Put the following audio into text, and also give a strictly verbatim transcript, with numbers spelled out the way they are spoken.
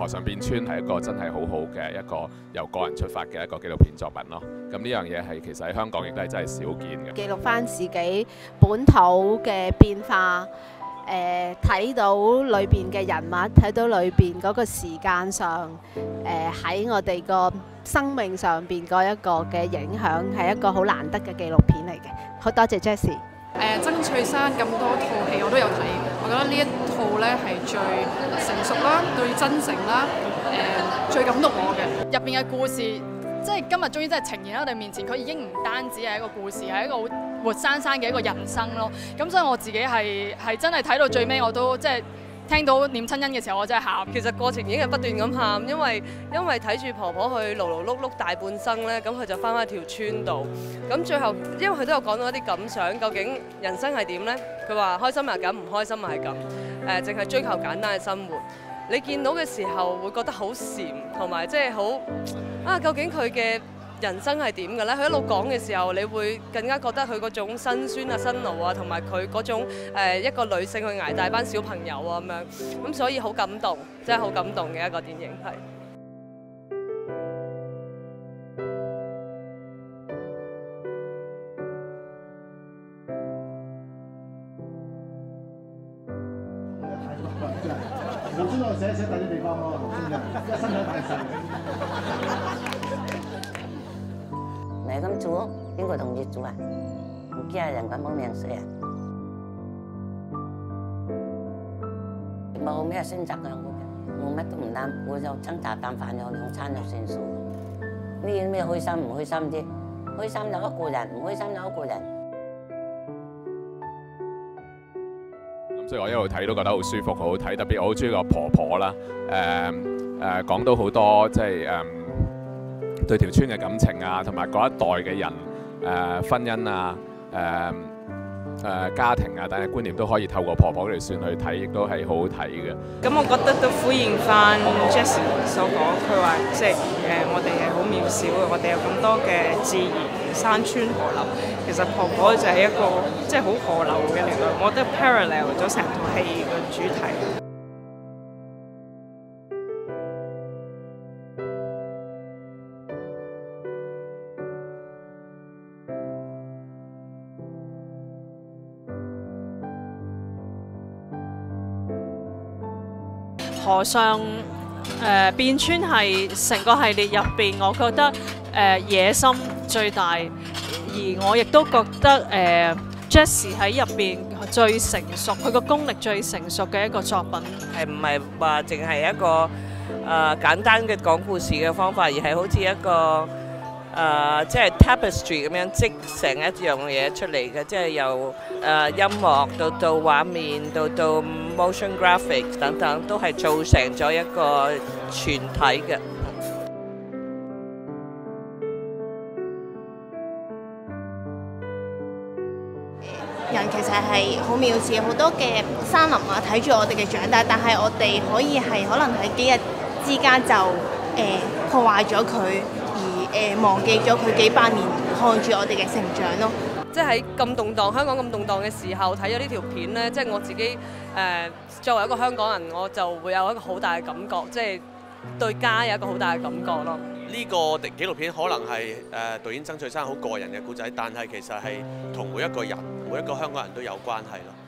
河上變村係一個真係好好嘅一個由個人出發嘅一個紀錄片作品咯。咁呢樣嘢係其實喺香港亦都係真係少見嘅。 記錄翻自己本土嘅變化，誒、呃、睇到裏邊嘅人物，睇到裏邊嗰個時間上，誒喺我哋個生命上邊嗰一個嘅影響，係一個好難得嘅紀錄片嚟嘅。好多謝 Jessie。 誒曾翠珊咁多套戲我都有睇，我覺得呢一套咧係最成熟啦、最真誠啦、誒最感動我嘅。 入邊嘅故事，即係今日終於真係呈現喺我哋面前，佢已經唔單止係一個故事，係一個好活生生嘅一個人生咯。咁所以我自己係係真係睇到最尾，我都即係聽到念親恩嘅時候，我真係喊。 其實過程已經係不斷咁喊，因為因為睇住婆婆去勞勞碌碌大半生咧，咁佢就翻返條村度。咁最後，因為佢都有講到一啲感想，究竟人生係點咧？佢話開心係咁，唔開心係咁。誒，淨係追求簡單嘅生活。你見到嘅時候會覺得好禪，同埋即係好啊！究竟佢嘅人生係點嘅咧？佢一路講嘅時候，你會更加覺得佢嗰種辛酸啊、辛勞啊，同埋佢嗰種誒、呃、一個女性去捱大班小朋友啊咁樣，咁所以好感動，真係好感動嘅一個電影係。 老孫我寫寫第啲地方咯，老孫嘅，因為身體太細。 你咁做，邊個同意做啊？唔驚人咁冇命水啊！冇咩選擇嘅，我冇乜都唔諗，我就掙扎啖飯有兩餐就算數。呢咩開心唔開心啫？開心有一個人，唔開心有一個人。 所以我一路睇都覺得好舒服，好好睇。特別我好中意個婆婆啦，誒誒講到好多即係誒對條村嘅感情啊，同埋嗰一代嘅人誒、呃、婚姻啊、誒、呃、誒、呃、家庭啊等嘅觀念都可以透過婆婆嚟算去睇，亦都係好好睇嘅。 咁我覺得都呼應翻 Jessie 所講，佢話即係誒我哋係好渺小嘅，我哋有咁多嘅自然山川河流。其實婆婆就係一個即係好河流嘅力量，我覺得 parallel 咗成套戲嘅主題。 河上誒、呃、變村係成個系列入邊，我覺得誒、呃、野心最大。而我亦都覺得誒、呃、Jessie 喺入邊最成熟，佢個功力最成熟嘅一個作品， 係唔係話淨係一個誒、呃、簡單嘅講故事嘅方法，而係好似一個誒即係 tapestry 咁樣織成一樣嘢出嚟嘅，即係由誒、呃、音樂到到畫面到到 motion graphics 等等，都係做成咗一個全體嘅。 人其實係好渺小，好多嘅山林啊睇住我哋嘅長大，但係我哋可以係可能喺幾日之間就誒、呃、破壞咗佢，而誒、呃、忘記咗佢幾百年看住我哋嘅成長咯。 即係喺咁動盪，香港咁動盪嘅時候睇咗呢條片咧，即係我自己誒、呃、作為一個香港人，我就會有一個好大嘅感覺，即係對家有一個好大嘅感覺咯。 呢個紀錄片可能係誒導演曾翠珊好個人嘅故仔，但係其實係同每一個人、每一個香港人都有關係咯。